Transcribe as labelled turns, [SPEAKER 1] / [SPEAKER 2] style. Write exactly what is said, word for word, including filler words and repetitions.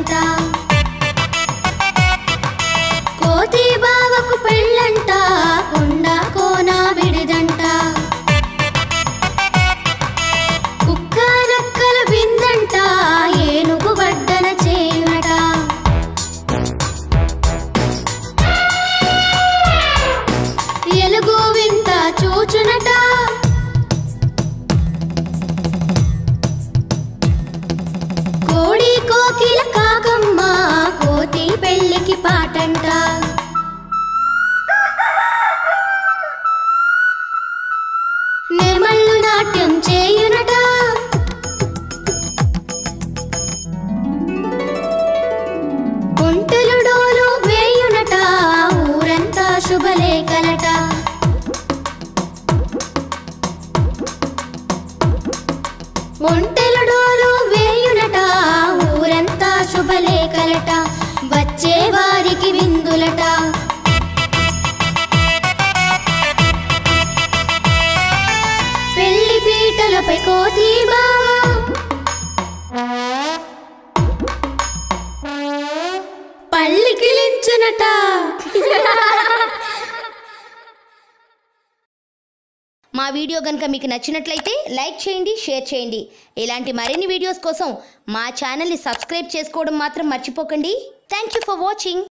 [SPEAKER 1] చేయునట కోతి బావకు పెళ్ళంట కొండ కోన విడిదంట కుక్క నక్కల విందంట ఏనుగు వడ్డన చేయునట ఎలుగు వింత చూచునట కోడి కోకిల కాకమ్మ కోతి పెళ్ళికి పాటంట నెమళ్ళు నాట్యం చేయునట ఒంటెలు డోలు వేయునట ఊరంతా శుభలేఖలట ఒంటెలు డోలు వేయునట ఊరంతా శుభలేఖలట వచ్చే వారికి విందులట పెళ్లి పీటలపై కోతి బావ పల్లికిలించునట
[SPEAKER 2] మా వీడియో కనుక మీకు నచ్చినట్లయితే లైక్ చేయండి, షేర్ చేయండి. ఇలాంటి మరిన్ని వీడియోస్ కోసం మా ఛానల్ని సబ్స్క్రైబ్ చేసుకోవడం మాత్రం మర్చిపోకండి. Thank you for watching.